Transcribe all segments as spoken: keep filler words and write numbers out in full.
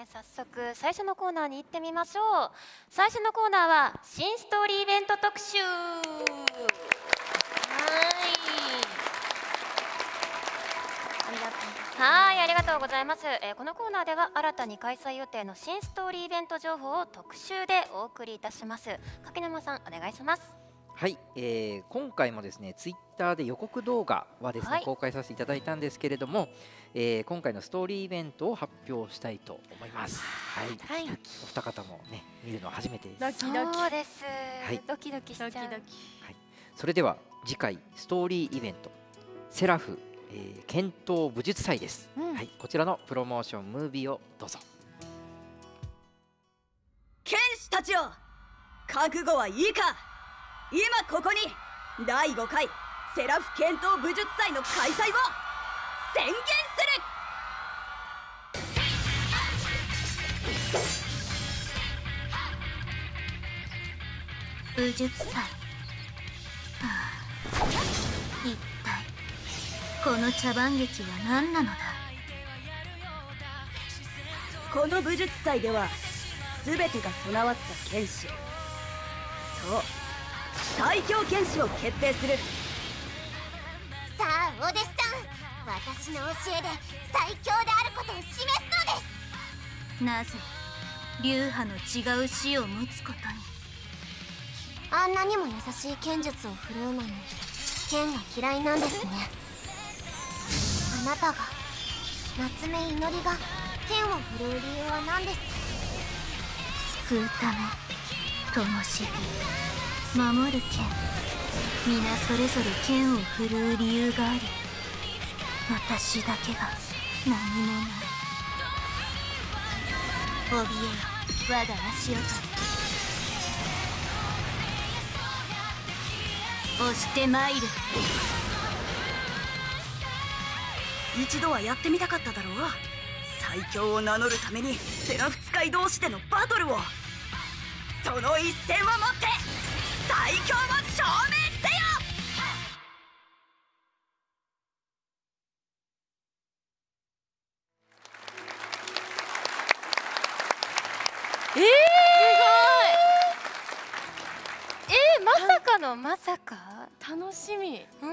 ね。早速最初のコーナーに行ってみましょう。最初のコーナーは新ストーリーイベント特集。はいありがとうはいありがとうございます、えー、このコーナーでは新たに開催予定の新ストーリーイベント情報を特集でお送りいたします。柿沼さんお願いします。 はい、えー、今回もですねツイッターで予告動画はですね、はい、公開させていただいたんですけれども、えー、今回のストーリーイベントを発表したいと思います。はい、はい、お二方もね見るのは初めてです。 ドキドキそうです、はい、ドキドキしちゃう。ドキドキ、 はい、それでは次回ストーリーイベントセラフ、えー、剣闘武術祭です、うん、はい、こちらのプロモーションムービーをどうぞ。 剣士たちよ、覚悟はいいか。今ここにだいごかいセラフ剣闘武術祭の開催を宣言する。武術祭、はあ、一体この茶番劇は何なのだ。 この武術祭では全てが備わった剣士、そう最強剣士を決定する。 さあお弟子さん、私の教えで最強であることを示すのです。 なぜ流派の違う死を持つことに。 あんなにも優しい剣術を振るうのに剣が嫌いなんですね。あなたが夏目いのりが剣を振るう理由は何ですか。 救うため、灯火、守る剣、皆それぞれ剣を振るう理由があり、私だけが何もない。怯えよ我が足音、押してまいる。 一度はやってみたかっただろう。最強を名乗るためにセラフ使い同士でのバトルを、その一戦をもって最強を証明せよ。 えー、すごい。えー、まさかのまさか。 楽しみ。 うん。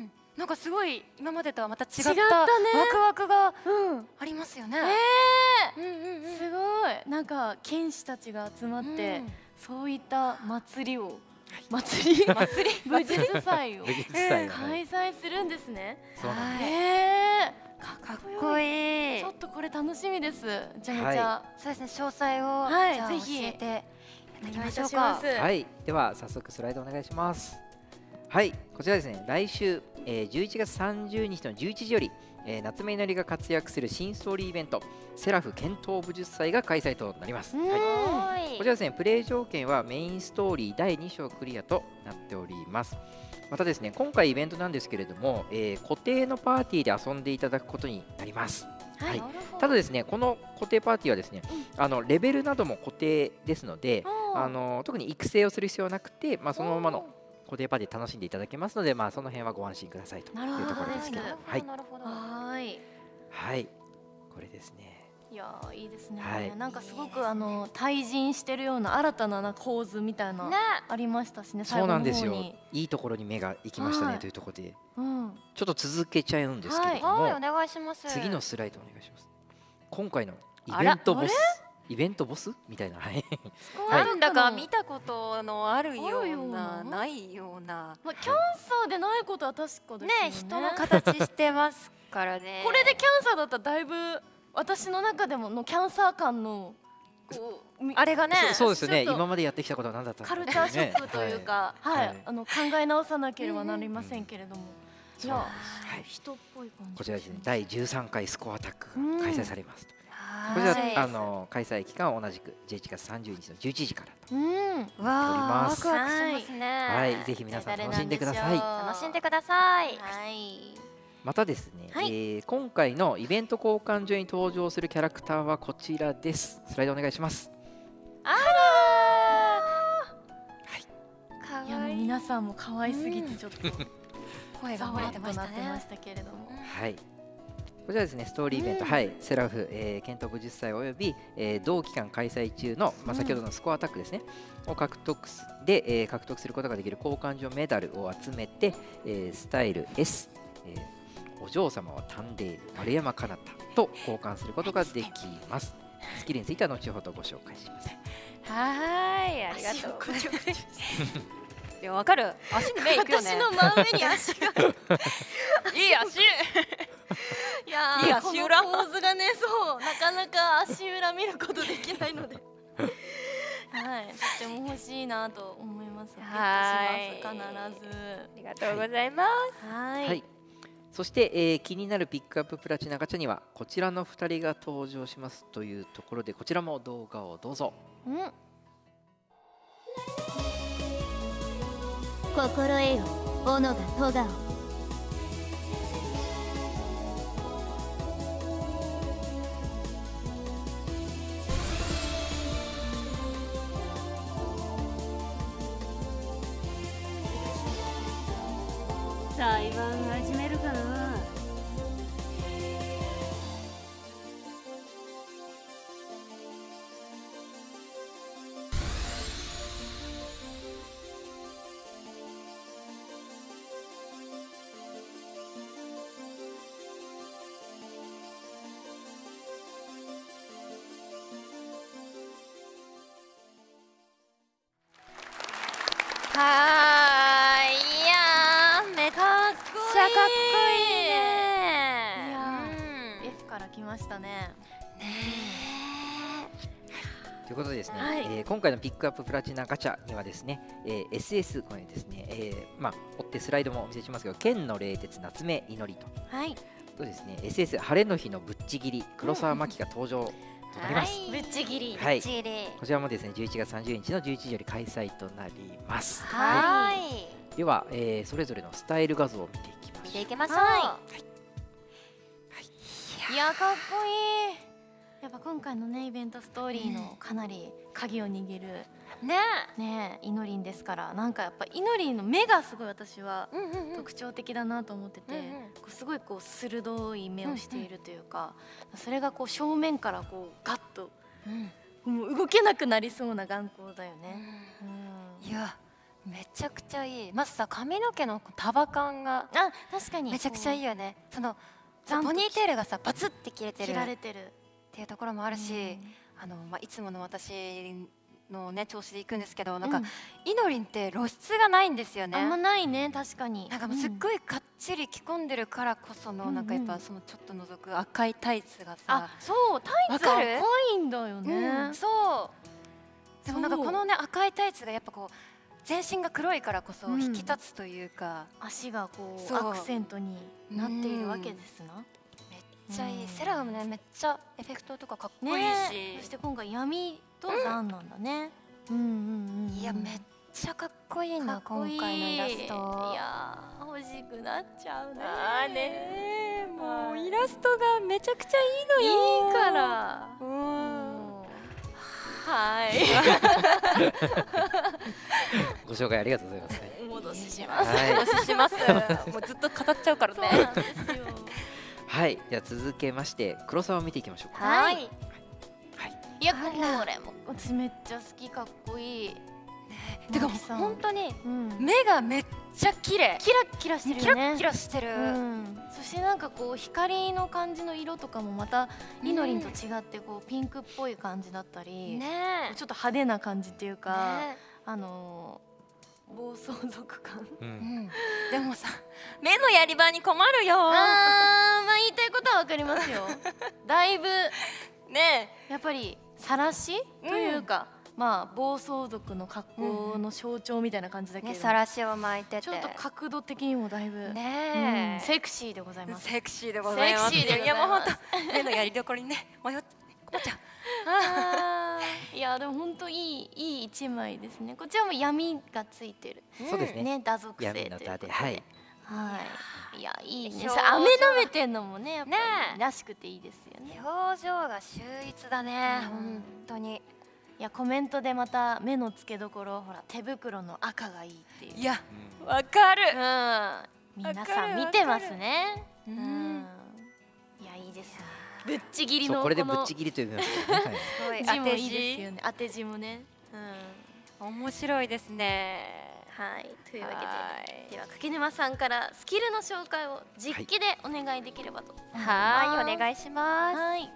なんかすごい今までとはまた違った違ったね、 ワクワクがありますよね。 えー、すごい。なんか剣士たちが集まって、うん、そういった祭りを祭り祭り武術祭を開催するんですね。 そうなんです。 えー、 かっこいい。 ちょっとこれ楽しみです。めちゃめちゃ。 そうですね。詳細をはいぜひ教えていただきましょうか。 はい。では早速スライドお願いします。はい、こちらですね、来週、えー、じゅういちがつさんじゅうにちのじゅういちじより、えー、夏目いのりが活躍する新ストーリーイベントセラフ剣闘武術祭が開催となります。はい、こちらですね、プレイ条件はメインストーリーだいに章クリアとなっております。またですね、今回イベントなんですけれども、えー、固定のパーティーで遊んでいただくことになります。はい、ただですね、この固定パーティーはですね、うん、あのレベルなども固定ですので、あの特に育成をする必要はなくて、まあ、そのままの固定パーティー楽しんでいただけますので、まあその辺はご安心くださいというところですけど、はい、 なるほど。 はい、 はい、これですね。 いやいいですね。はい、なんかすごくあの対人してるような新たな構図みたいなありましたしね。 そうなんですよ。いいところに目が行きましたねというところで、うん、ちょっと続けちゃうんですけれども、 はい、お願いします。 次のスライドお願いします。今回のイベントボス。イベントボスみたいな、はい、 なんだか見たことのあるような、ないような。 まあ、キャンサーでないことは確かですよね。 ね、人の形してますからね。 これでキャンサーだったらだいぶ私の中でものキャンサー感のあれがね、 そうですね。今までやってきたことは何だったカルチャーショックというか、はい、あの考え直さなければなりませんけれども。いや、人っぽい感じ。 こちらですね、だいじゅうさんかいスコアタックが開催されます。こちらあの開催期間は同じくじゅういちがつさんじゅうにちのじゅういちじからとなっております。 ワクワクしますね。 はい、ぜひ皆さん楽しんでください。 楽しんでください。 はい。 またですね、えー、今回のイベント交換所に登場するキャラクターはこちらです。スライドお願いします。 あらー、はい、いやもう皆さんも可愛すぎてちょっと声が漏れてましたね。 ましたけれども、 はい、 こちらですね、ストーリーイベント、うん、はい、セラフ、えー、剣闘武術祭および、えー、同期間開催中の、まあ、先ほどのスコアアタックですね、うん、を獲得で、えー、獲得することができる交換所メダルを集めて、えー、スタイル エス、えー、お嬢様は丹麗丸山かなたと交換することができます。スキルについては後ほどご紹介します。 はい、ありがとうございます。いや、わかる。足に目いくよね。 私の真上に足が。 いい足。 いやー、いい足裏。この構図がね、そう、なかなか足裏見ることできないので。はい、とっても欲しいなと思います。はい、必ず。 ありがとうございます。 はい。 はい。そして、えー、気になるピックアッププラチナガチャにはこちらのふたりが登場しますというところで、こちらも動画をどうぞ。 うん。 心得よ、斧が戸川。 裁判始めるかな。 はい、いやー、めっちゃかっこいいね。 いやー、F から来ましたね。 ということでですね、 はい、 えー、今回のピックアッププラチナガチャにはですね、えー、エスエス これですね、えー、まあ追ってスライドもお見せしますけど、剣の冷徹夏目祈りと、 はい、 とですね エスエス 晴れの日のぶっちぎり黒沢真希が登場となります。 ぶっちぎり、 はい、こちらもですねじゅういちがつさんじゅうにちのじゅういちじより開催となります。 はい、はい、 では、えー、それぞれのスタイル画像を見ていきましょう。 見ていきましょう。 はい、はい、いやかっこいい。やっぱ今回のねイベントストーリーのかなり鍵を握るねねイノリンですから、なんかやっぱイノリンの目がすごい私は特徴的だなと思ってて、こうすごいこう鋭い目をしているというか、それがこう正面からこうガッと、うん、もう動けなくなりそうな眼光だよね。 うん、いやめちゃくちゃいい。まずさ髪の毛の束感があ確かにめちゃくちゃいいよね。そのポニーテールがさバツって切れてる。 切られてる。 っていうところもあるし、うん、あのまあ、いつもの私の、ね、調子でいくんですけど、なんか、うん、イノリンって露出がないんですよね。 あんまないね、確かに。 なんかもうすっごいかっちり着込んでるからこその、うん、なんかやっぱそのちょっと覗く赤いタイツがさ、 あ、そうタイツ赤いんだよね。 うん、そうでもなんかこのね赤いタイツがやっぱこう全身が黒いからこそ引き立つというか、 うん、足がこうアクセントになっているわけですな。 めっちゃいい、うん、セラフもねめっちゃエフェクトとかかっこいいし、 ね、そして今回闇と残なんだね。うんうんうん、 いやめっちゃかっこいいな今回のイラスト。 いや欲しくなっちゃうね。 あーねー、もうイラストがめちゃくちゃいいのよ。 いいから。 うん、はいご紹介ありがとうございます。 お戻しします。 お戻しします。もうずっと語っちゃうからね。 そうなんですよ。 はい、では続けまして黒沢を見ていきましょうか。 はい。 はい。 いやこれも私めっちゃ好き、かっこいい。 てか本当に目がめっちゃ綺麗。 キラキラしてるよね。 キラキラしてる。 そしてなんかこう光の感じの色とかもまたイノリンと違ってこうピンクっぽい感じだったり、ちょっと派手な感じっていうか、あの。暴走族感、 うん、でもさ目のやり場に困るよ。 あー、まあ言いたいことはわかりますよ。だいぶねやっぱり晒しというか、うん、まあ暴走族の格好の象徴みたいな感じだけど、ね、 晒しを巻いててちょっと角度的にもだいぶね、 うん、セクシーでございます。 セクシーでございます。いやもう本当目のやりどころにね迷っ困っちゃう。 あいやでも本当いいいい一枚ですね。こちらも闇がついてる。 そうですね。 ね、打属性ということで。はい。はい。いやいいね。飴舐めてんのもねやっぱりらしくていいですよね。 表情が秀逸だね。本当に。 いやコメントでまた目の付けどころほら手袋の赤がいいっていう。 いやわかる。 うん。皆さん見てますね。うん。いやいです。ぶっちぎりのこれでぶっちぎりと呼びますね。 字もいいですよね。当て字もね。 うん。面白いですね。 はい。というわけで、では柿沼さんからスキルの紹介を実機でお願いできればと。 はい、お願いします。 はい。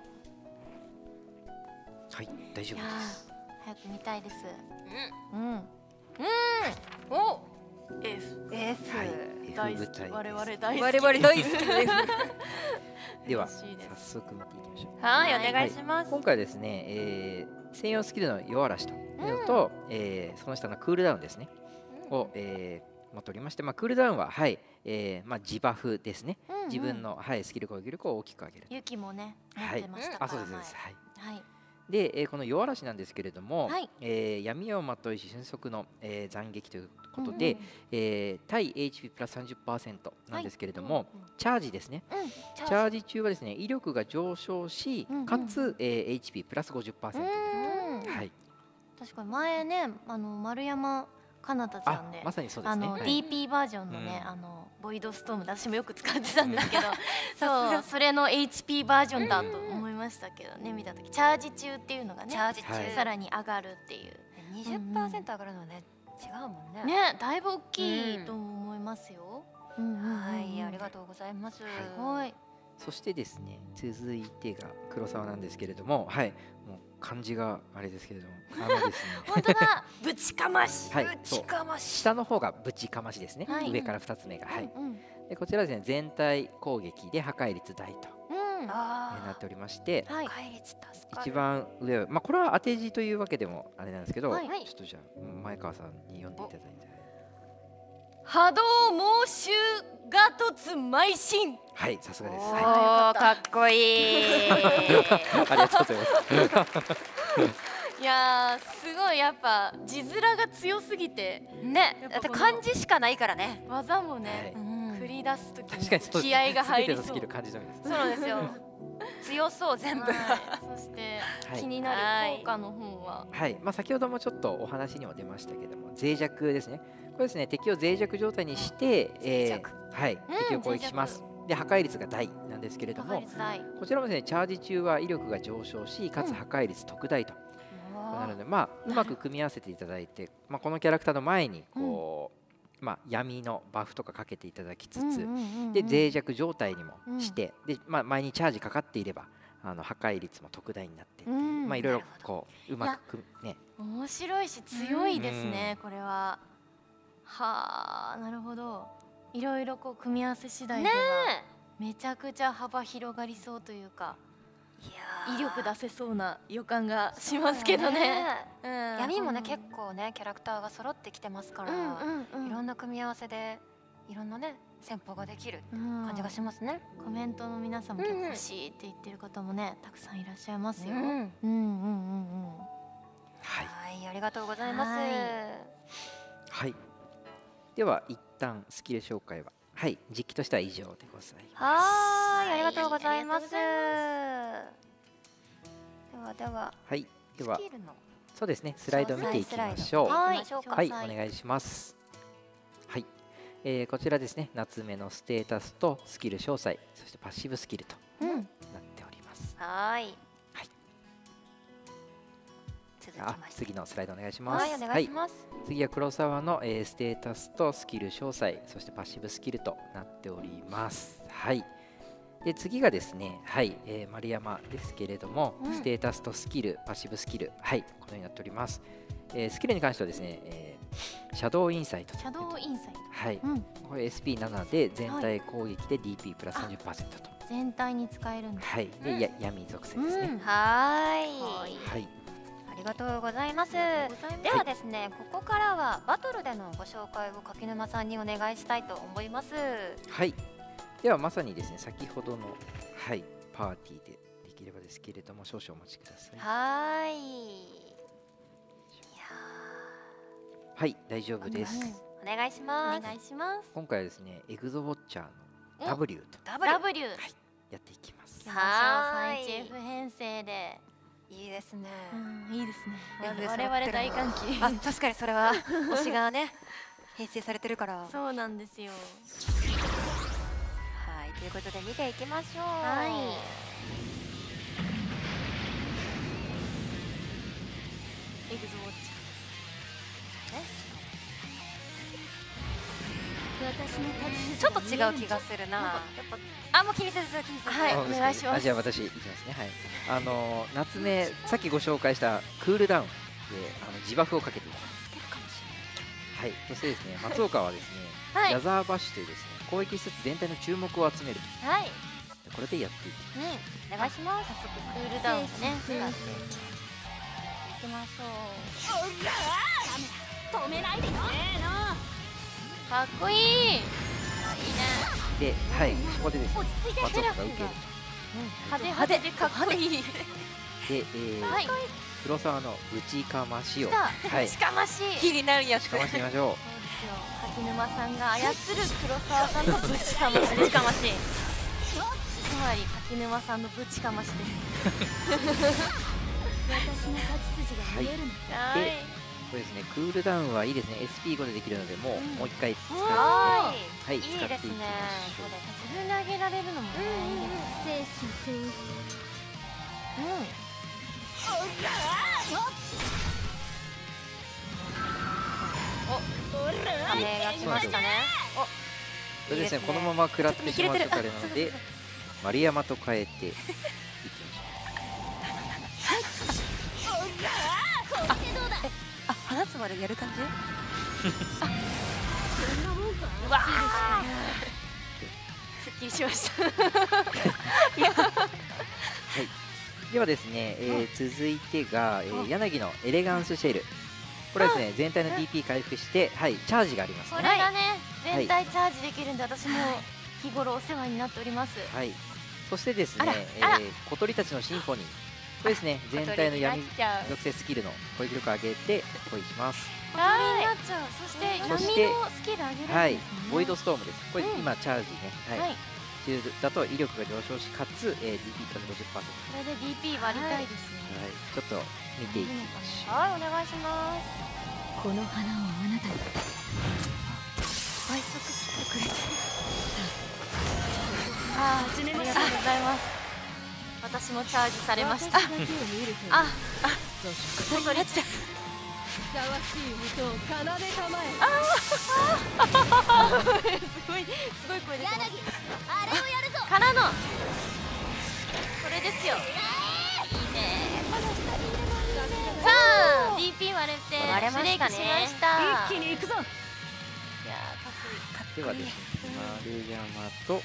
はい、大丈夫です。 早く見たいです。 うん。うん。うん。お。F。F。 大好き。我々大好き。 我々大好き。 では早速見ていきましょう。 はい、お願いします。 今回ですね、えー、専用スキルの夜嵐というのと、うん、えー、その下のクールダウンですね、うん、を、えー、持っておりまして、まあ、クールダウンは、はいえーまあ、自バフですね、うんうん、自分の、はい、スキル攻撃力を大きく上げる。 雪もね持ってましたから、 はい、あそうです、はいはい、 で、えー、この夜嵐なんですけれども、 はい、 えー、闇をまといし瞬足の、えー、斬撃ということで、うんうん、えー、対 エイチピー プラス さんじゅっパーセント なんですけれども、はい、うんうん、チャージですね、うん、チャージ中はですね威力が上昇し、うんうん、かつ、えー、エイチピー プラス ごじゅっパーセント、はい、 確かに前ねあの丸山かなたちゃんで、 まさにそうですね、 あの、はい、ディーピー バージョンのね、うん、あのボイドストームで私もよく使ってたんですけど、うん、そうそれの エイチピー バージョンだと思いましたけどね、見た時チャージ中っていうのがね、 チャージ中、 はい、さらに上がるっていうにじゅっパーセント 上がるのね、違うもんね。 ね、だいぶ大きいと思いますよ。 はい、ありがとうございます。 はい。 そしてですね、続いてが黒沢なんですけれども、はい、もう漢字があれですけれども、あのですね、 本当だ、ぶちかまし、 はい、 ぶちかまし、 下の方がぶちかましですね。はい、上から二つ目が、はい。うんうん、でこちらですね、全体攻撃で破壊率大と、うん、なっておりまして、 はい、破壊率助かる。 一番上は、まあこれは当て字というわけでもあれなんですけど、はい、ちょっとじゃあ前川さんに読んでいただいて。 波動猛襲ガトツ邁進。 はい、さすがです。 おー、かっこいい。 ありがとうございます。 いやー、すごいやっぱ字面が強すぎてね、だって漢字しかないからね。 技もね、繰り出す時に気合が入りそう。 スキル漢字のみです。 そうなんですよ。強そう全部。 そして気になる効果の方は、 はい、まあ先ほどもちょっとお話にも出ましたけども、脆弱ですね。これですね、敵を脆弱状態にして、えー、はい、敵を攻撃します。で破壊率が大なんですけれども、こちらもですね、チャージ中は威力が上昇し、かつ破壊率特大と。なので、まあうまく組み合わせていただいて、まあこのキャラクターの前にこう、まあ闇のバフとかかけていただきつつ、で脆弱状態にもして、でまあ前にチャージかかっていれば、あの破壊率も特大になっていて、まあいろいろこううまくね。 面白いし強いですね、これは。はあ、なるほど。いろいろこう組み合わせ次第ではめちゃくちゃ幅広がりそうというか、威力出せそうな予感がしますけどね。 闇もね結構ねキャラクターが揃ってきてますから、いろんな組み合わせでいろんなね戦法ができる感じがしますね。 コメントの皆さんも結構欲しいって言ってる方もねたくさんいらっしゃいますよ。うんうんうんうん。 はい、 ありがとうございます。 はい。では一旦スキル紹介ははい実機としては以上でございます。 はい、ありがとうございます。ではでははいではそうですねスライドを見ていきましょう。はい、はい、お願いします。はい、えー、こちらですね夏目のステータスとスキル詳細、そしてパッシブスキルとなっております。 はい。 あ、次のスライドお願いします。 はい、お願いします。 次は黒沢の、えー、ステータスとスキル詳細、そしてパッシブスキルとなっております。はい。で次がですね、はい、えー、丸山ですけれども、うん、ステータスとスキル、パッシブスキル、はい、このようになっております。えー、スキルに関してはですね、えー、シャドウインサイト。 シャドウインサイト。 はい。うん、これ エスピーなな で全体攻撃で ディーピー プラス さんじゅっパーセント と。 全体に使えるんです。 はい。で、うん、や闇属性ですね。うん、 はい。 はい。 ありがとうございます。ではですね、はい、ここからはバトルでのご紹介を柿沼さんにお願いしたいと思います。 はい。ではまさにですね、先ほどのはいパーティーでできればですけれども少々お待ちください。 はい。いやはい、大丈夫です。 お願いします。 お願いします。 今回はですね、エグゾウォッチャーの ダブリュー とダブリュー、はい、 やっていきます。 はい。エイチエフ 編成で。 いいですね。 うん、いいですね。我々大歓喜。 あ、確かにそれは推しがね編成されてるから。 そうなんですよ。 はい。 いということで見ていきましょう。 はい。エグゾウォッチちょっと違う気がするな。やっぱあもう気にせず気にせず。 はいお願いします。 じゃあ私いきますね。はい。あの夏目さっきご紹介したクールダウンであの自バフをかけていきます。はい。そしてですね松岡はですねヤザーバッシュというですね攻撃施設全体の注目を集める。 はい。 これでやっていきます。 お願いします。早速クールダウンをね使っていきましょう。 止めないでよ。 かっこいい。いいね。 で、はい、ここでですね、松岡が受ける。 派手派手でかっこいい。 で、えー、黒沢のぶちかましを、 はい、ぶちかまし気になるやつ。 ぶちかましてみましょう。 そうですよ。柿沼さんが操る黒沢さんのぶちかまし。ぶちかまし。つまり柿沼さんのぶちかましです。私の勝ち筋が見えるの。はい。 これですね、クールダウンはいいですね、エスピーご でできるので、もう、うん、もう一回使って、 はい、 はい、使っていきましょう。 自分で上げられるのもね、いいですね。精神統一。うん。お、羽が来ましたね。お、 これですね、このまま食らってしまうとあれなので、丸山と変えていきましょう。あ、放つまでやる感じ？うわあ、すっきりしました。 はい。ではですね、えー、続いてが、えー、柳のエレガンスシェル。これはですね、全体の ディーピー 回復して、はい、チャージがありますね。 これがね、全体チャージできるんで、私も日頃お世話になっております。 はい。そしてですね、えー、小鳥たちのシンフォニー。これですね、全体の闇属性スキルの攻撃力を上げて攻撃します。 小鳥になっちゃう。そして闇のスキル上げるんですね。 はい、ボイドストームです。これ今チャージね、はい。中だと威力が上昇し、かつ ディーピー プラス ごじゅっパーセント。 これで ディーピー 割りたいですね。 はい、ちょっと見ていきましょう。 はい、お願いします。 この花をあなたに。 倍速してくれてる。ああ、ありがとうございます。私もチャージされました。あ、あ、小鳥ちゃん。 ふさわしい音を奏で構え。 ああ、すごい、すごい声出てます。 あれをやるぞ。 からの。これですよ。いいね。さあ、ディーピー 割れて、 割れましたね。 一気に行くぞ。いや、かっこいい。 ではですね、丸山と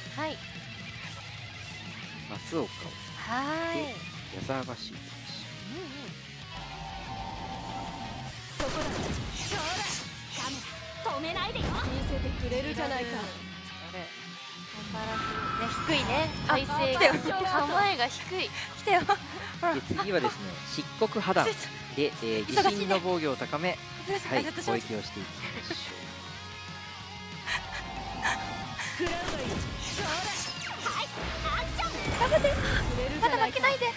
松岡をはい矢沢橋。 そこだ。カメラ止めないでよ。 見せてくれるじゃないか。 低いね。体勢が構えが低い。来てよ。 で次はですね、漆黒破断で、えー、自身の防御を高め、はい、攻撃をしていきましょう。 頑張って。まだ負けないで。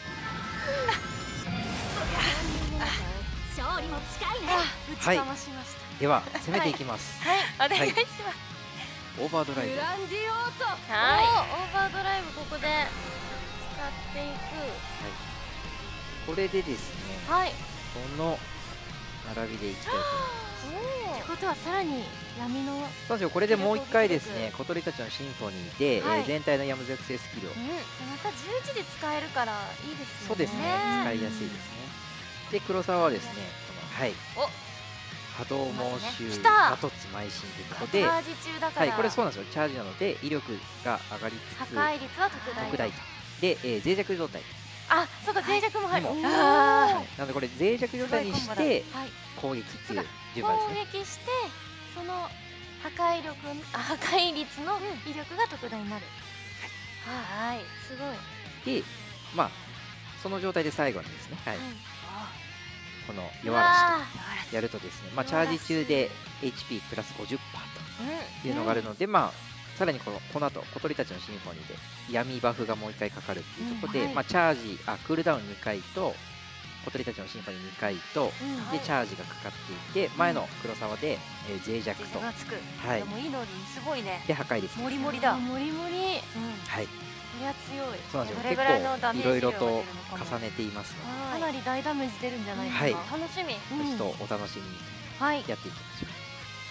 勝利も近いね。 ぶちかましました。 では攻めていきます。 はい、お願いします。 オーバードライブ。 はい、オーバードライブここで使っていく。 これでですね、 はい、 この並びでいきたいと思います。 ってことはさらに闇の。 そうですよ。これでもう一回ですね、小鳥たちのシンフォニーで、 はい、 えー、全体の闇属性スキルを、 うん、またじゅういちで使えるからいいですね。 そうですね、使いやすいですね。で黒沢はですね、このはい波動猛襲ガトツ邁進ということで、 チャージ中だから、 はい、これそうなんですよ。チャージなので威力が上がりつつ破壊率は特大特大で、えー、脆弱状態。 あ、そうか、脆弱も入る。 なのでこれ脆弱状態にして攻撃っていう順番ですね。 攻撃してその破壊力、破壊率の威力が特大になる。はい、すごい。 で、まあその状態で最後にですね、はい、この弱らしとやるとですね、まあチャージ中で エイチピー プラス ごじゅっパーセント というのがあるので、まあさらにこのこの後小鳥たちのシンフォニーで闇バフがもういっかいかかるっていうところで、まあチャージあクールダウンにかいと小小鳥たちのシンフォニーにかいと、 うん、 でチャージがかかっていて、前の黒沢で、えー、脆弱と、 がつく、 はい、 でもいいのにすごいね。 で破壊率もりもりだ。 もりもり、うん、 はい。 これは強い。 そうなんですよ。 どれぐらいのダメージ結構いろいろと量が出るのかも重ねていますので、 かなり大ダメージ出るんじゃないかな。 はい、 楽しみ。 ちょっとお楽しみにはいやっていきましょう。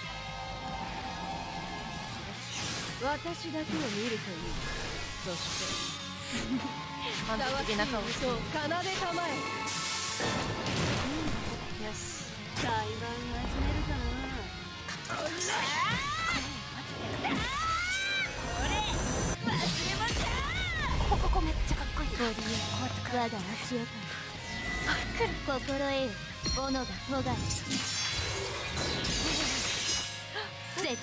私だけを見るといい。そして満足的な顔してる。 奏で構え。 よし。 裁判始めるかな。 ここここめっちゃかっこいい。 ボディを我が足音に心得よ斧がもがる絶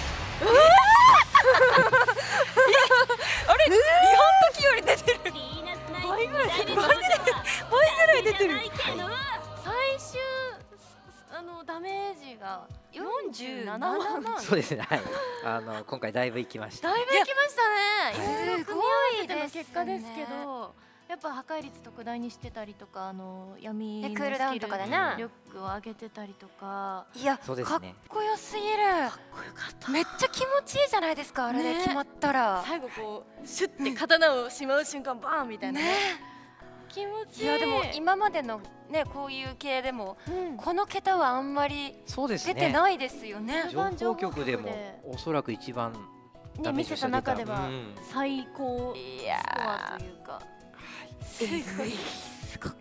あれ、日本時より出てる。倍ぐらい出てる。倍ぐらい出てる。 最終あのダメージがよんじゅうななまん。 そうですね。はい。あの今回だいぶいきました。 だいぶいきましたね。 はい、 いろいろ組み合わせての結果ですけど、やっぱ破壊率特大にしてたりとか、あの闇のクールダウンとかだな。 力を上げてたりとか。 いや、 そうですね。 かっこよすぎる。かっこよかった。めっちゃ気持ちいいじゃないですか。あれで決まったら。 最後こうシュッて刀をしまう瞬間バーンみたいな。気持ちいい。 いやでも今までのねこういう系でも、うん、この桁はあんまり出てないですよね。 情報局でもおそらく一番ね見せた中では最高スコアというか、 すごいすごかった。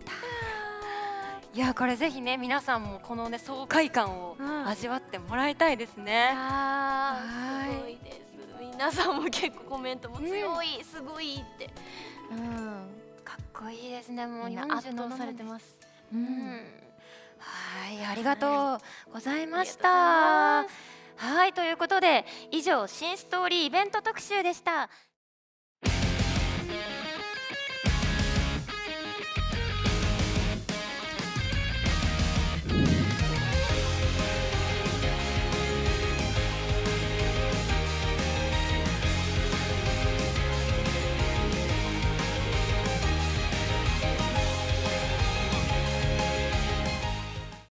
いやこれぜひね皆さんもこのね爽快感を味わってもらいたいですね。 あーすごいです。皆さんも結構コメントも強い、すごいって。うん。 かっこいいですね。もう圧倒されてます。 うん。はい、ありがとうございました。はい、ということで以上新ストーリーイベント特集でした。